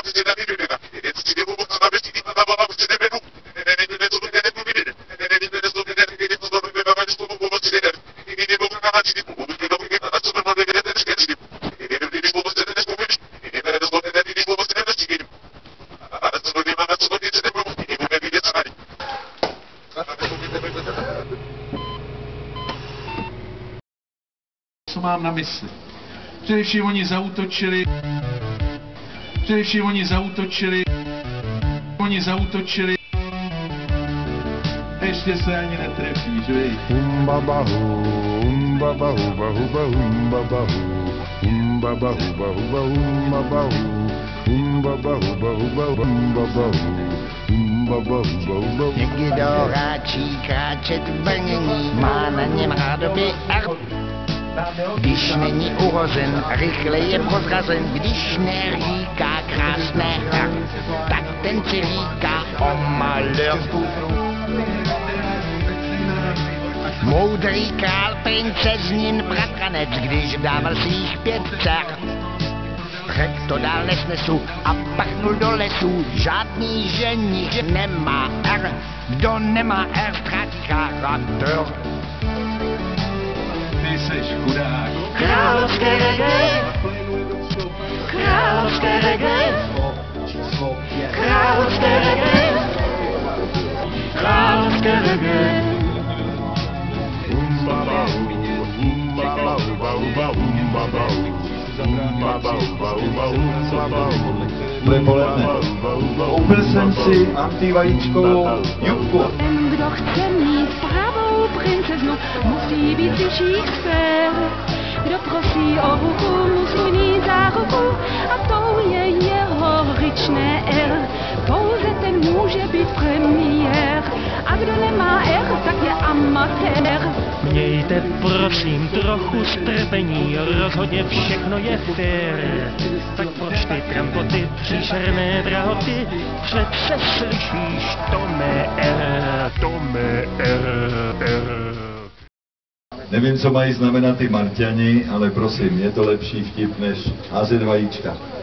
Co mám na mysli? Především oni zautočili, ještě se ani netrefí, že vej? Někdo ráčí kráčet v brnění, má na něm rádoby erb. Když není uhozen, rychle je prozrazen, když neříká krásné her, tak ten si říká o maleur. Moudrý král princeznin bratranec, když dával svých 5 dcer, řekl to dál nesnesu a prchnul do lesu, žádný ženich nemá R, kdo nemá R, ztratí charakter. Ty seš chudák. Královské reggae, královské reggae, královské reggae, královské reggae. Koupil jsem si antivajíčkovou jubku. Ten, kdo chce mít pravou princeznu, musí být vyšších sfér. Kdo prosí o ruku, musí mít za ruku a to je jeho ryčné R. Pouze ten může být premiér a kdo nemá R, tak je amatér. Mějte prosím trochu strpení, rozhodně všechno je fér. Tak proč ty trampoty, příšerné drahoty, přece slyšíš, to mé R, to mé R. Nevím, co mají znamenat ty Marťani, ale prosím, je to lepší vtip než házet vajíčka.